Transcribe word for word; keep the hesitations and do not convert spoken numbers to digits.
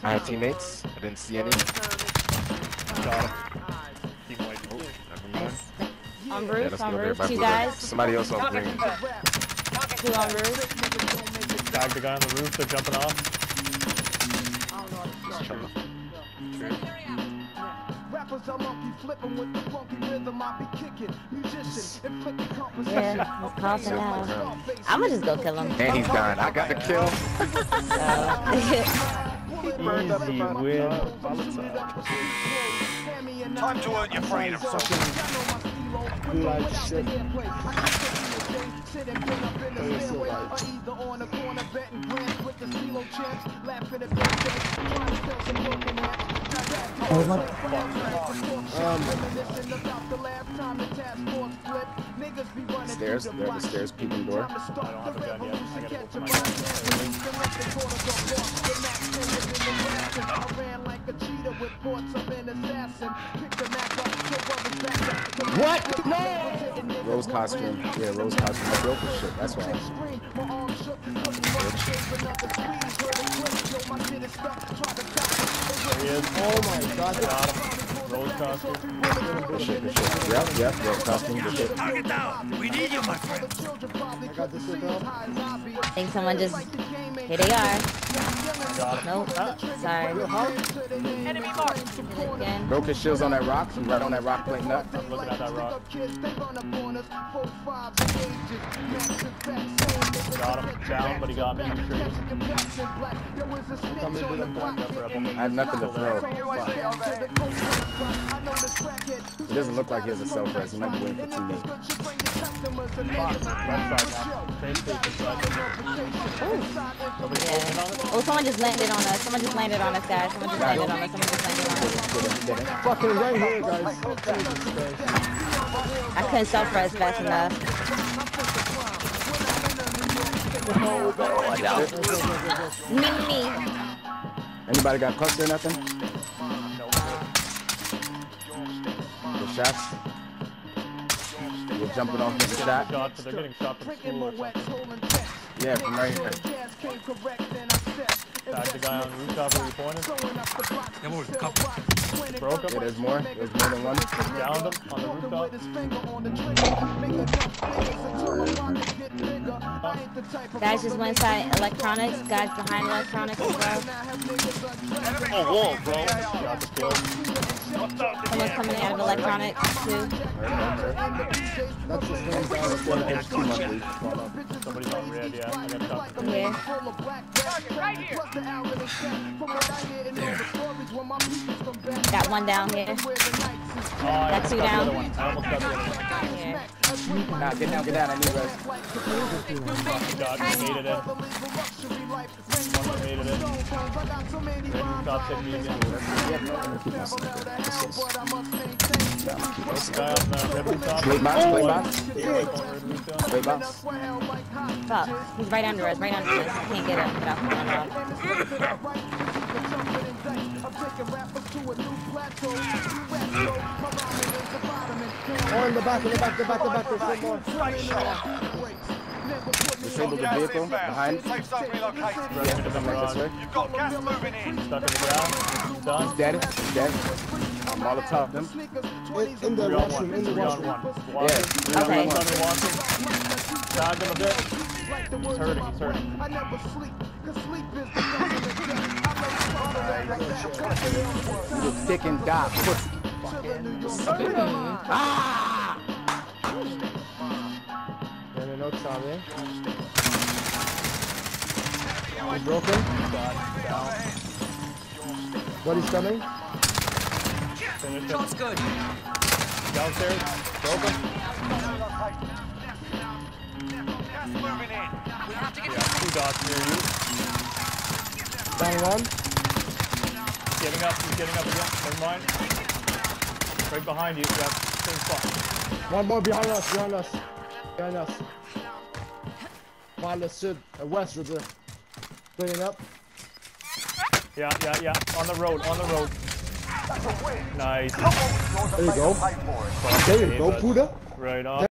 I have teammates. I didn't see any. Got him. Team white. Oh, never mind. On Yeah, roof, let's on go there roof, by two blue. guys. Somebody else on green. Two on roof. Tag the guy on the roof, they're jumping off. Yeah, he's coughing out. I'ma just go kill him. And he's gone. I got the kill. Easy win. Time to earn your freedom. Like shit. Oh my. Um, stairs. There are the stairs. Peeking door. I don't have a gun yet. I gotta go for my What? No! Rose costume. Yeah, Rose costume. I broke this shit. That's why. There he is. Oh my god. Got him. Rose costume. Good shit, good shit. Yep, yep, Rose costume. Good shit. Target down. We need you, my friend. I got this shit down. I think someone just... Here they are. Got him. Nope. Sorry. Enemy marked. Hit it again. Broke his shields on that rock. He's right on that rock playing up. I'm looking at that rock. Got him. Down, but he got me. He's trading. Come in with him. I have nothing to throw. It doesn't look like he has a self res. He might be waiting for teammates. Left side now. Same station side. Nobody holding on it? Oh, someone just landed on us. Someone just landed on us, guys. Someone just landed on us. Someone just landed on us. Get it. Fucking right here, guys. I couldn't self-res fast enough. Me, me. Anybody got cluster or nothing? Good shots. You're jumping off the shot. Shot, but they're getting shot from school or something. Yeah, from right here. Tag the guy on the rooftop where you pointed. Come on, couple. Broke him. Yeah, there's more. There's more than one. Downed him on the rooftop. Guys just went inside electronics. Guys behind electronics as well. Oh, wall, bro. Got the kill. Someone's coming out of electronics too. That's the same guy. There's two monthly. Somebody's on red, yeah. I got shot from Here. Right here. Got one down here. Oh, I Got almost two got the down. other one. I almost got the other one. Here. Nah, get down, get down. I need res. Got me, made it in. One made it in. Top hit me again. Guy on the red rooftop. Play box, play box. Red rooftop. Play box. Fuck. He's right under us. Right under us. I can't get him without falling off. Oh, in the back, in the back, the back, the back. There's one more. Disable the vehicle behind. Safe zone relocated. Yeah, come right this way. You've got gas moving in. Stuck in the ground. Done. He's dead. He's dead. Molotov them. In, in the Three on washroom, one. in the Three on washroom. one. Yeah. Walking. Three on Okay. one. Somebody walking. Tagged him a bit. He's hurting. He's hurting. You thick and die. Pussy. Ah! There are notes on there. You broken? What is coming? Finished him. Good. Downstairs. Broke him. Gas moving in. We have to get Yeah, two dots near you. Down one. Getting up. He's getting up again. Never mind. Right behind you. Yeah, same spot. One more behind us, behind us. Behind us. Behind us, sud, uh, west of the. Bringing up. Yeah, yeah, yeah. On the road. On the road. Nice. There you go. There you go, Buddha. Right on.